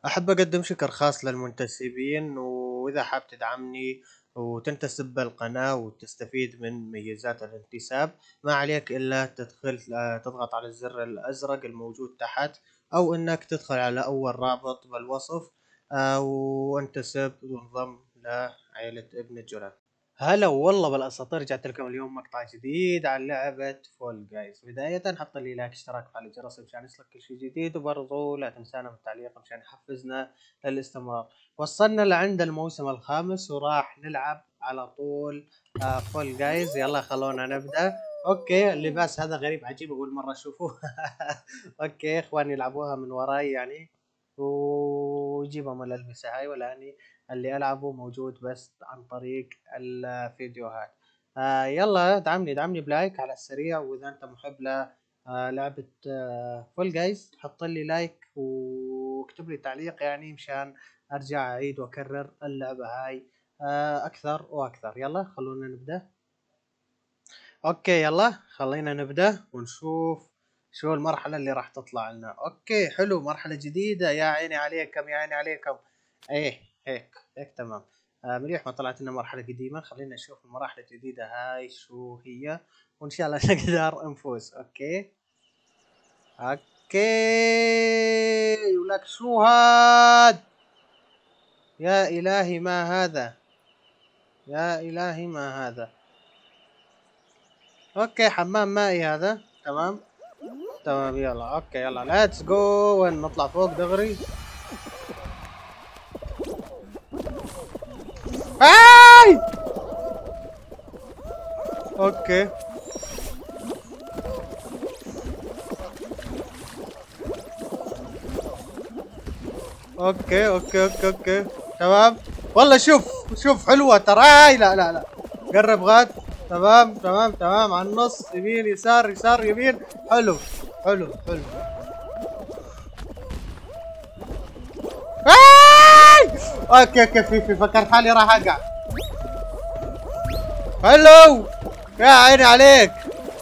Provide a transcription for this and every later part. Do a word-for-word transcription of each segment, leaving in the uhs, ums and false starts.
أحب أقدم شكر خاص للمنتسبين، وإذا حاب تدعمني وتنتسب بالقناة وتستفيد من ميزات الانتساب، ما عليك إلا تدخل آه، تضغط على الزر الأزرق الموجود تحت، أو إنك تدخل على أول رابط بالوصف آه، وانتسب وانضم لعائلة ابن الجولان. هلا والله بالاساطير، رجعت لكم اليوم مقطع جديد عن لعبة فول جايز. بداية حط لي لايك، اشتراك، فعل الجرس مشان يصلك كل شيء جديد، وبرضو لا تنسانا من التعليق مشان يحفزنا للاستمرار. وصلنا لعند الموسم الخامس وراح نلعب على طول آه فول جايز. يلا خلونا نبدأ. اوكي، اللباس هذا غريب عجيب، اول مرة اشوفه. اوكي، اخواني يلعبوها من وراي يعني، ويجيبهم الالبسة هاي، ولا اني اللي العبه موجود بس عن طريق الفيديوهات. آه يلا دعمني دعمني بلايك على السريع، واذا انت محب للعبة آه فول جايز حط لي لايك واكتب لي تعليق يعني مشان ارجع اعيد واكرر اللعبة هاي آه اكثر واكثر. يلا خلونا نبدأ. اوكي يلا خلينا نبدأ ونشوف شو المرحلة اللي راح تطلع لنا. اوكي حلو، مرحلة جديدة، يا عيني عليكم يا عيني عليكم. ايه هيك هيك تمام. آه مليح ما طلعت لنا مرحلة قديمة. خلينا نشوف المراحل الجديدة هاي شو هي، وان شاء الله نقدر نفوز. اوكي اوكي، ولك شو هاد؟ يا الهي ما هذا، يا الهي ما هذا. اوكي حمام مائي هذا، تمام تمام. يلا اوكي يلا ليتس جو، وين نطلع فوق دغري. هاي اوكي اوكي اوكي اوكي اوكي تمام. والله شوف شوف حلوة ترى هاي. لا لا لا، قرب غاد. تمام تمام تمام، على النص، يمين يسار يسار يمين. حلو حلو حلو. هاي اوكي اوكي، في في فكرت حالي راح اقع. حلو، يا عيني عليك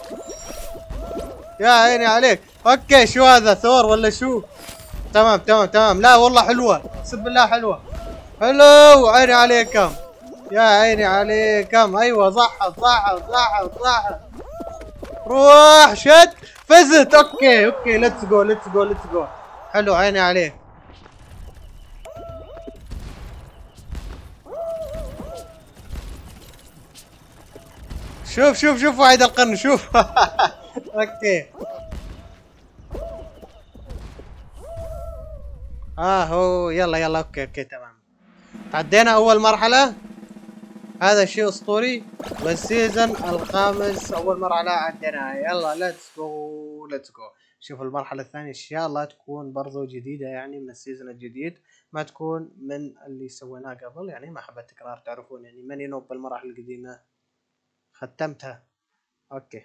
يا عيني عليك. اوكي شو هذا، ثور ولا شو؟ تمام تمام تمام. لا والله حلوة، اقسم بالله حلوة. حلو، عيني عليكم يا عيني عليكم. ايوه صحت صحت صحت صحت. روح شد، فزت. اوكي اوكي، ليتس جو ليتس جو ليتس جو. حلو، عيني عليك. شوف شوف شوف وعيد القرن، شوف. اوكي اه هو يلا يلا. اوكي اوكي تمام، عدينا اول مرحلة. هذا شيء اسطوري، والسيزون الخامس اول مرحلة عديناها. يلا ليتس جو ليتس جو. شوف المرحلة الثانية ان شاء الله تكون برضو جديدة يعني من السيزون الجديد، ما تكون من اللي سويناه قبل يعني. ما حبيت تكرار، تعرفون يعني ماني نوب بالمراحل القديمة، ختمتها. اوكي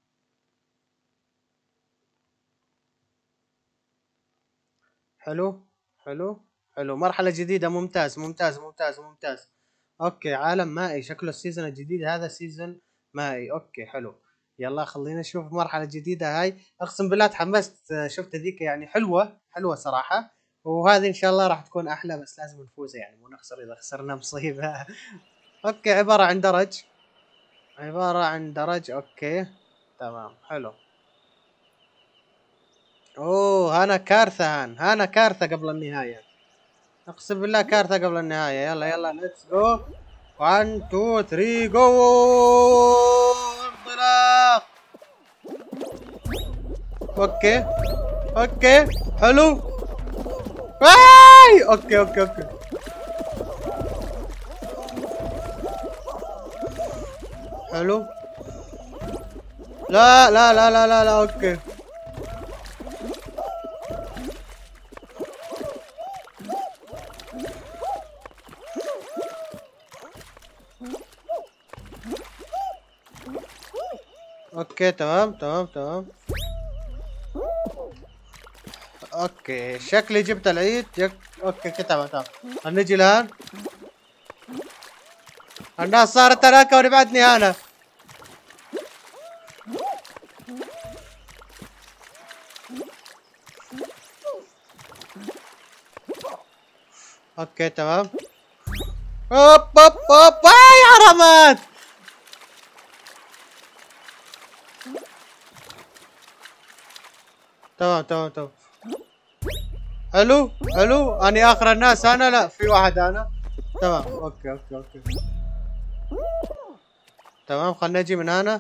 حلو حلو حلو، مرحلة جديدة، ممتاز ممتاز ممتاز ممتاز. اوكي عالم مائي، شكله السيزون الجديد هذا سيزون مائي. اوكي حلو. يلا خلينا نشوف مرحلة جديدة هاي. اقسم بالله تحمست، شفت ذيك يعني حلوة حلوة صراحة. وهذه ان شاء الله راح تكون احلى، بس لازم نفوز يعني، مو نخسر، اذا خسرنا مصيبة. اوكي، عبارة عن درج، عبارة عن درج. اوكي تمام حلو. اوه هانا كارثة، هان هانا كارثة قبل النهاية، اقسم بالله كارثة قبل النهاية. يلا يلا ليتس جو. واحد اتنين تلاتة جو. انطلاق. اوكي اوكي حلو. واي اوكي اوكي اوكي حلو. لا لا لا لا لا لا. اوكي اوكي تمام تمام تمام. اوكي شكلي جبت العيد جك... اوكي كده تمام تمام. نجي الان. الناس صارت هناك ونبعدني انا. اوكي تمام. اوب اوب اوب واي حرامات. تمام تمام تمام. حلو حلو، اني اخر الناس انا، لا في واحد انا. تمام اوكي اوكي اوكي تمام. خلنا نجي من هنا.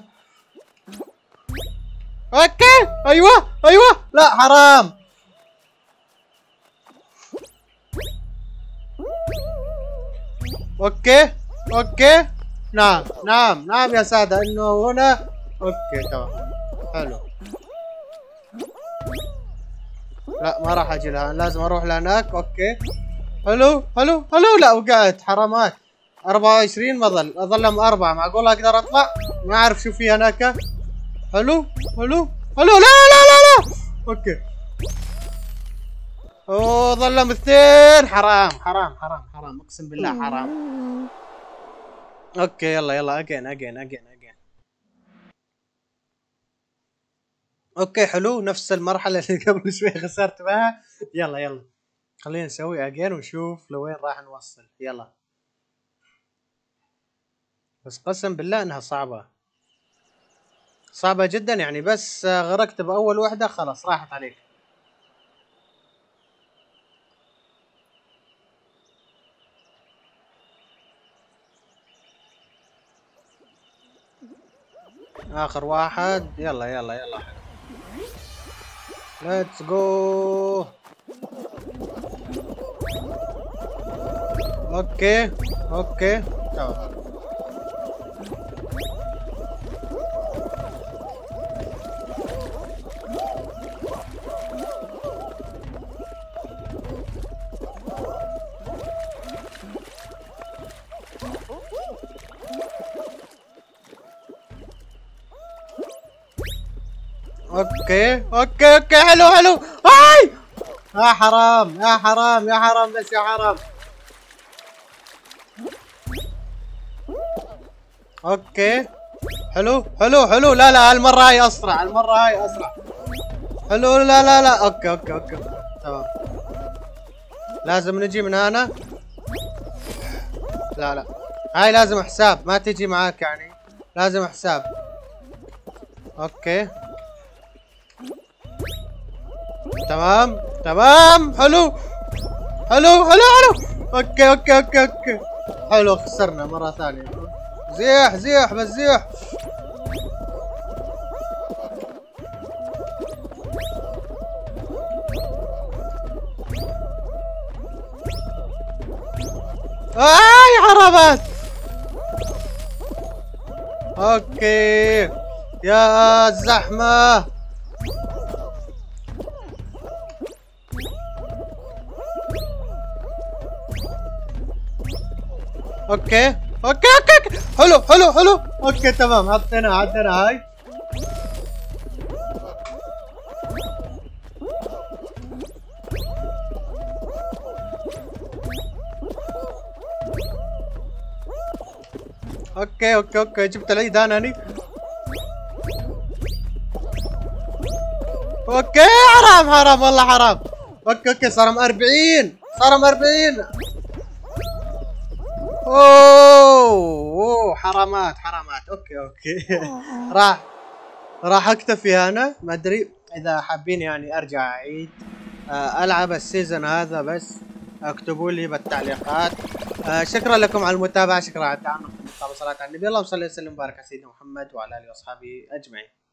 اوكي ايوه ايوه، لا حرام. اوكي اوكي نعم نعم نعم يا سادة، انه هنا. اوكي تمام حلو. لا ما راح اجي لها، لازم اروح لهناك. اوكي حلو حلو حلو. لا وقعت حرامات. أربعة وعشرين ما ظل، اظلهم أربعة. معقول اقدر اطلع؟ ما اعرف شو في هناك. حلو حلو حلو. لا لا لا لا. اوكي. اوه ظلهم اثنين. حرام حرام حرام حرام، اقسم بالله حرام. اوكي يلا يلا، اجين اجين اجين اجين. اوكي حلو، نفس المرحلة اللي قبل شوي خسرت بها. يلا يلا خلينا نسوي اجين ونشوف لوين راح نوصل. يلا. بس قسم بالله انها صعبة، صعبة جدا يعني. بس غرقت بأول وحدة خلاص راحت عليك. آخر واحد. يلا يلا يلا ليتس جو. اوكي اوكي تمام. اوكي اوكي اوكي حلو حلو. هاي يا حرام يا حرام يا حرام، بس يا حرام. اوكي حلو حلو حلو. لا لا هالمرة هاي اسرع، المرة هاي اسرع. حلو. لا لا لا. اوكي اوكي اوكي تمام. لازم نجي من هنا. لا لا هاي لازم حساب، ما تجي معاك يعني، لازم حساب. اوكي تمام تمام. حلو حلو حلو حلو. اوكي اوكي اوكي اوكي حلو. خسرنا مرة ثانية. زيح زيح بس زيح. اي حرامات. اوكي يا الزحمة. اوكي اوكي اوكي اوكي حلو حلو حلو. اوكي تمام. حطينا عدنا هاي. اوكي اوكي اوكي جبت العيد انا هني. اوكي حرام حرام والله حرام. اوكي اوكي صارهم أربعين، صارهم أربعين. اوه اوه حرامات حرامات. اوكي اوكي راح راح اكتفي انا. ما ادري اذا حابين يعني ارجع اعيد العب السيزون هذا، بس اكتبوا لي بالتعليقات. شكرا لكم على المتابعة، شكرا على الدعم. صلاة على النبي. اللهم صل وسلم وبارك على سيدنا محمد وعلى اله واصحابه اجمعين.